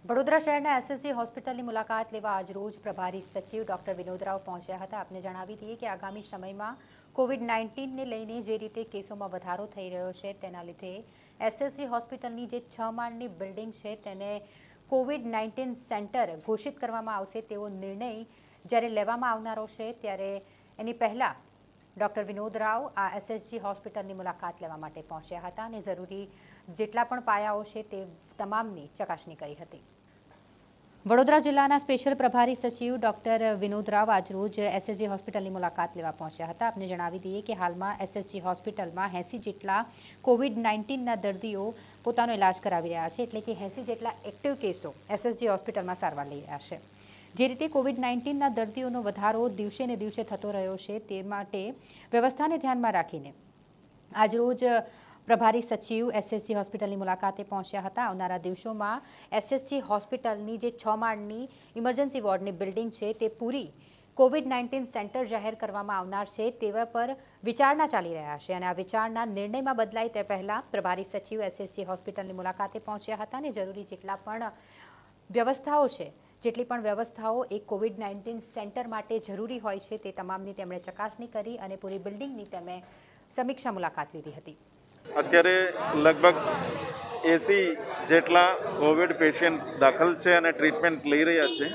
વડોદરા શહેરના એસએસજી હોસ્પિટલની મુલાકાત લેવા આજરોજ પ્રભારી સચિવ ડોક્ટર વિનોદ રાવ પહોંચ્યા હતા। આપને જણાવી દઈએ કે આગામી સમયમાં કોવિડ-19ને લઈને જે રીતે કેસોમાં વધારો થઈ રહ્યો છે તેના લીધે એસએસજી હોસ્પિટલની જે 6 માળની બિલ્ડિંગ છે તેને કોવિડ-19 સેન્ટર ઘોષિત કરવામાં આવશે તેવો નિર્ણય જ્યારે લેવામાં આવનારો છે ત્યારે એની પહેલાં ડોક્ટર વિનોદ રાવ આ એસએસજી હોસ્પિટલની મુલાકાત લેવા માટે પહોંચ્યા હતા અને જરૂરી જેટલા પણ પાયાઓ છે તે તમામની ચકાસણી કરી હતી। વડોદરા જિલ્લાના સ્પેશિયલ પ્રભારી સચિવ ડોક્ટર વિનોદ રાવ આજરોજ એસએસજી હોસ્પિટલની મુલાકાત લેવા પહોંચ્યા હતા। આપને જણાવી દઈએ કે હાલમાં એસએસજી હોસ્પિટલમાં 80 જેટલા કોવિડ-19ના દર્દીઓ પોતાનો ઇલાજ કરાવી રહ્યા છે, એટલે કે 80 જેટલા એક્ટિવ કેસો એસએસજી હોસ્પિટલમાં સારવાર લઈ રહ્યા છે। જે રીતે કોવિડ-19ના દર્દીઓનો વધારો દિવસે ને દિવસે થતો રહ્યો છે તે માટે વ્યવસ્થાને ધ્યાનમાં રાખીને આજરોજ પ્રભારી સચિવ એસએસજી હોસ્પિટલની મુલાકાતે પહોંચ્યા હતા। આવનારા દિવસોમાં એસએસજી હોસ્પિટલની જે 6 માળની ઇમરજન્સી વોર્ડની બિલ્ડિંગ છે તે પૂરી કોવિડ-19 સેન્ટર જાહેર કરવામાં આવનાર છે તેવા પર વિચારણા ચાલી રહ્યા છે અને આ વિચારણા નિર્ણયમાં બદલાય તે પહેલાં પ્રભારી સચિવ એસએસજી હોસ્પિટલની મુલાકાતે પહોંચ્યા હતા અને જરૂરી જેટલા પણ વ્યવસ્થાઓ છે જેટલી પણ વ્યવસ્થાઓ એક કોવિડ-19 સેન્ટર માટે જરૂરી હોય છે તે તમામની તેમણે ચકાસણી કરી અને પૂરી બિલ્ડિંગની તેમણે સમીક્ષા મુલાકાત લીધી હતી। અત્યારે લગભગ 80 જેટલા કોવિડ પેશન્ટ્સ દાખલ છે અને ટ્રીટમેન્ટ લઈ રહ્યા છે।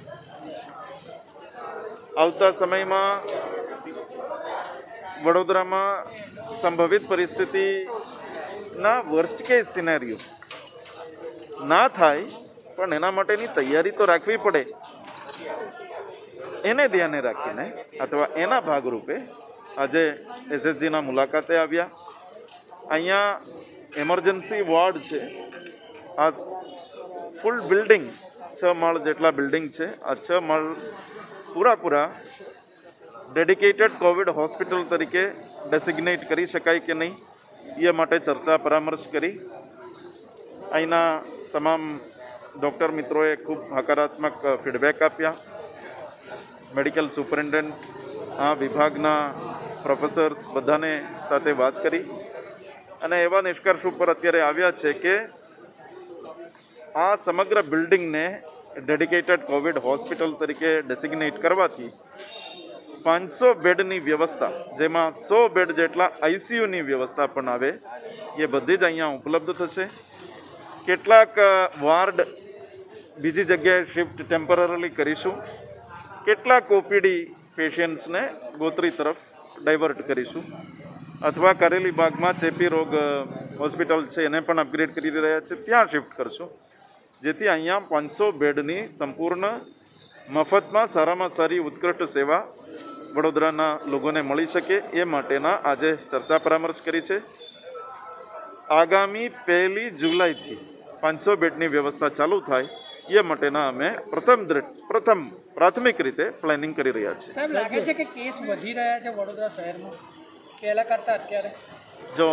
આવતા સમયમાં વડોદરામાં સંભવિત પરિસ્થિતિના વર્સ્ટ કેસ સિનેરિયો ના થાય પણ એના માટેની તૈયારી તો રાખવી પડે, એને ધ્યાને રાખીને અથવા એના ભાગરૂપે આજે એસએસજીના મુલાકાતે આવ્યા। અહીંયા એમરજન્સી વોર્ડ છે, આ ફૂલ બિલ્ડિંગ 6 માળ જેટલા બિલ્ડિંગ છે, આ 6 માળ પૂરા ડેડિકેટેડ કોવિડ હોસ્પિટલ તરીકે ડેસિગ્નેટ કરી શકાય કે નહીં એ માટે ચર્ચા પરામર્શ કરી। અહીંના તમામ ડૉક્ટર મિત્રોએ ખૂબ હકારાત્મક ફીડબેક આપ્યા। મેડિકલ સુપરિન્ટેન્ડન્ટ, આ વિભાગના પ્રોફેસર્સ બધાને સાથે વાત કરી અને એવા નિષ્કર્ષ ઉપર અત્યારે આવ્યા છે કે આ સમગ્ર બિલ્ડિંગને ડેડિકેટેડ કોવિડ હોસ્પિટલ તરીકે ડેસિગ્નેટ કરવાથી 500 બેડની વ્યવસ્થા, જેમાં 100 બેડ જેટલા આઈસીયુની વ્યવસ્થા પણ આવે, એ બધી જ અહીંયા ઉપલબ્ધ થશે। કેટલાક વાર્ડ બીજી જગ્યાએ શિફ્ટ ટેમ્પરરી કરીશું, કેટલાક ઓપીડી પેશન્ટ્સને ગોત્રી તરફ ડાયવર્ટ કરીશું અથવા કરેલી બાગમાં ચેપી રોગ હોસ્પિટલ છે એને પણ અપગ્રેડ કરી રહ્યા છે, ત્યાં શિફ્ટ કરશું, જેથી અહીંયા 500 બેડની સંપૂર્ણ મફતમાં સારામાં સારી ઉત્કૃષ્ટ સેવા વડોદરાના લોકોને મળી શકે એ માટેના આજે ચર્ચા પરામર્શ કરી છે। આગામી 1 જુલાઈથી 500 બેડની વ્યવસ્થા ચાલુ થાય એ માટેના અમે પ્રથમ પ્રાથમિક રીતે પ્લાનિંગ કરી રહ્યા છીએ। સાહેબ, લાગે છે કે કેસ વધી રહ્યા છે વડોદરા શહેરમાં પહેલા કરતા અત્યારે? જો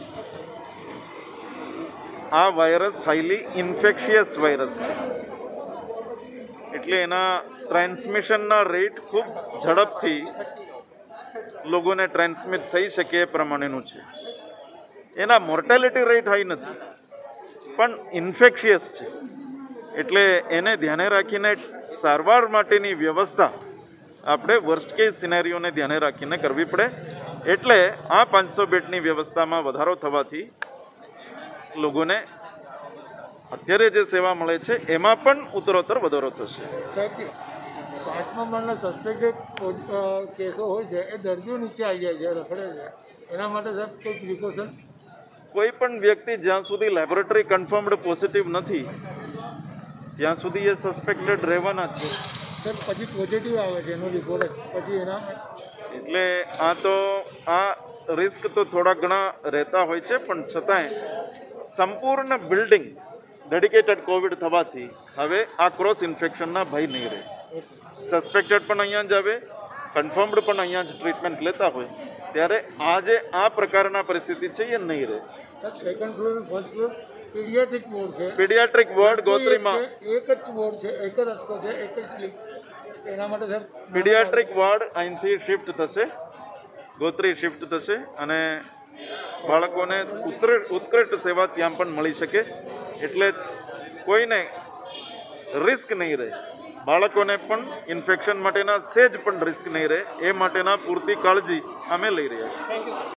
આ વાયરસ હાઈલી ઇન્ફેક્શિયસ વાયરસ છે, એટલે એના ટ્રાન્સમિશનના રેટ ખૂબ ઝડપથી લોકોને ટ્રાન્સમિટ થઈ શકે એ પ્રમાણેનું છે। એના મોર્ટેલિટી રેટ હાઈ નથી પણ ઇન્ફેક્શિયસ છે, એટલે એને ધ્યાને રાખીને સારવાર માટેની વ્યવસ્થા આપણે વર્સ્ટ કેસ સિનેરિયોને ધ્યાને રાખીને કરવી પડે। એટલે આ 500 બેડની વ્યવસ્થામાં વધારો થવાથી લોકોને અત્યારે જે સેવા મળે છે એમાં પણ ઉત્તરોત્તર વધારો થશે। પાંચમા માળના સસ્પેક્ટેડ કેસો હોય છે એ દર્દીઓ નીચે આવી જાય છે, રખડે છે, એના માટે સાહેબ કોઈ પ્રિકોશન? કોઈ પણ વ્યક્તિ જ્યાં સુધી લેબોરેટરી કન્ફર્મડ પોઝિટિવ નથી ત્યાં સુધી એ સસ્પેક્ટેડ રહેવાના છે। સર, પછી પોઝિટિવ આવે છે એનો રિપોર્ટ, પછી એના એટલે આ રિસ્ક તો થોડા ઘણા રહેતા હોય છે, પણ છતાંય સંપૂર્ણ બિલ્ડિંગ ડેડિકેટેડ કોવિડ થવાથી હવે આ ક્રોસ ઇન્ફેક્શનના ભય નહીં રહે। સસ્પેક્ટેડ પણ અહીંયા જ આવે, કન્ફર્મડ પણ અહીંયા જ ટ્રીટમેન્ટ લેતા હોય, ત્યારે આજે આ પ્રકારના પરિસ્થિતિ છે એ નહીં રહે। Second floor, first floor paediatric ward છે, પીડિયાટ્રિક વોર્ડ ગોત્રીમાં એક જ વોર્ડ છે, એક જ રસ્તો છે, એક જ સ્લીપ, એના માટે સર પીડિયાટ્રિક વોર્ડ અહીંથી શિફ્ટ થશે, ગોત્રી શિફ્ટ થશે અને બાળકોને ઉત્કૃષ્ટ સેવા ત્યાં પણ મળી શકે। એટલે કોઈને રિસ્ક નહીં રહે, બાળકોને પણ ઇન્ફેક્શન માટેના સેજ પણ રિસ્ક નહીં રહે, એ માટેના પૂરતી કાળજી અમે લઈ રહ્યા છીએ.